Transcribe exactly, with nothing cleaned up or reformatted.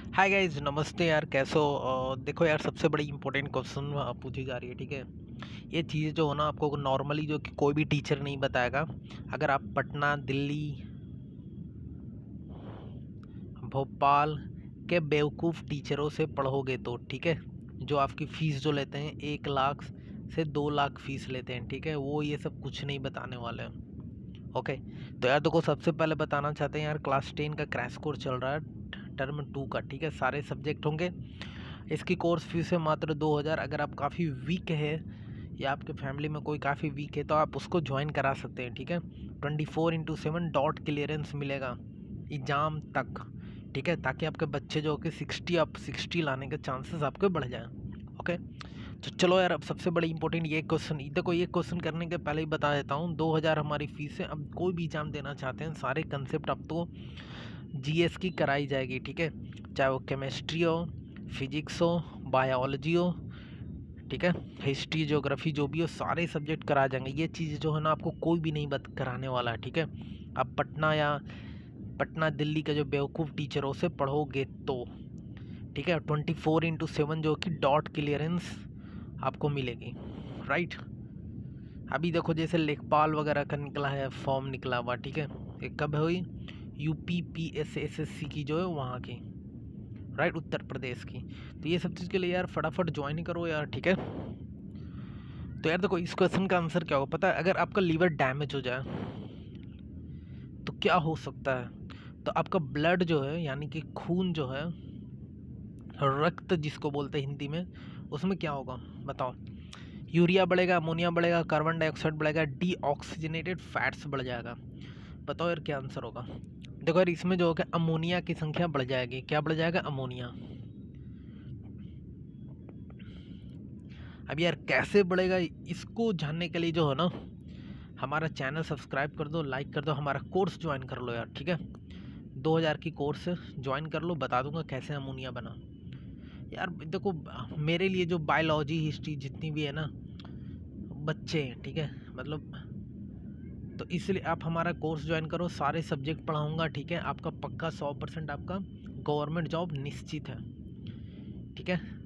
Hi guys, नमस्ते यार। कैसे हो? अ, देखो यार, सबसे बड़ी इंपॉर्टेंट क्वेश्चन पूछी जा रही है। ठीक है, ये चीज़ जो है ना, आपको नॉर्मली जो कि कोई भी टीचर नहीं बताएगा। अगर आप पटना, दिल्ली, भोपाल के बेवकूफ़ टीचरों से पढ़ोगे तो, ठीक है, जो आपकी फ़ीस जो लेते हैं, एक लाख से दो लाख फ़ीस लेते हैं, ठीक है, वो ये सब कुछ नहीं बताने वाले हैं। ओके, तो यार देखो, सबसे पहले बताना चाहते हैं यार, क्लास टेन का क्रैश कोर्स चल रहा है टर्म टू का। ठीक है, सारे सब्जेक्ट होंगे। इसकी कोर्स फीस है मात्र दो हज़ार। अगर आप काफ़ी वीक है या आपके फैमिली में कोई काफ़ी वीक है तो आप उसको ज्वाइन करा सकते हैं। ठीक है, twenty four into seven dot clearance मिलेगा एग्ज़ाम तक। ठीक है, ताकि आपके बच्चे जो कि सिक्सटी अप सिक्सटी लाने के चांसेस आपके बढ़ जाएं। ओके, तो चलो यार, अब सबसे बड़ी इंपॉर्टेंट ये क्वेश्चन, देखो ये क्वेश्चन करने के पहले ही बता देता हूँ, दो हज़ार हमारी फीस है। अब कोई भी एग्ज़ाम देना चाहते हैं, सारे कंसेप्ट आपको जीएस की कराई जाएगी। ठीक है, चाहे वो केमिस्ट्री हो, फिजिक्स हो, बायोलॉजी हो, ठीक है, हिस्ट्री, ज्योग्राफी, जो भी हो, सारे सब्जेक्ट करा जाएंगे। ये चीज़ जो है ना, आपको कोई भी नहीं बत कराने वाला है। ठीक है, आप पटना या पटना दिल्ली के जो बेवकूफ़ टीचरों से पढ़ोगे तो, ठीक है, ट्वेंटी फोर इंटू सेवन जो कि डॉट क्लियरेंस आपको मिलेगी। राइट, अभी देखो जैसे लेखपाल वगैरह का निकला है, फॉर्म निकला हुआ। ठीक है, ये कब हुई? UP P S S S C की जो है वहाँ की, राइट, उत्तर प्रदेश की। तो ये सब चीज़ के लिए यार फटाफट ज्वाइन करो यार। ठीक है, तो यार देखो, इस क्वेश्चन का आंसर क्या होगा पता है? अगर आपका लीवर डैमेज हो जाए तो क्या हो सकता है? तो आपका ब्लड जो है, यानी कि खून जो है, रक्त जिसको बोलते हैं हिंदी में, उसमें क्या होगा बताओ? यूरिया बढ़ेगा, अमोनिया बढ़ेगा, कार्बन डाइऑक्साइड बढ़ेगा, डीऑक्सीजनेटेड फैट्स बढ़ जाएगा। बताओ यार क्या आंसर होगा? देखो यार, इसमें जो होगा अमोनिया की संख्या बढ़ जाएगी। क्या बढ़ जाएगा? अमोनिया। अब यार कैसे बढ़ेगा, इसको जानने के लिए जो है ना, हमारा चैनल सब्सक्राइब कर दो, लाइक कर दो, हमारा कोर्स ज्वाइन कर लो यार। ठीक है, दो हज़ार की कोर्स ज्वाइन कर लो, बता दूंगा कैसे अमोनिया बना। यार देखो, मेरे लिए जो बायोलॉजी, हिस्ट्री जितनी भी है ना, बच्चे हैं, ठीक है, मतलब, तो इसलिए आप हमारा कोर्स ज्वाइन करो, सारे सब्जेक्ट पढ़ाऊँगा। ठीक है, आपका पक्का सौ परसेंट आपका गवर्नमेंट जॉब निश्चित है। ठीक है।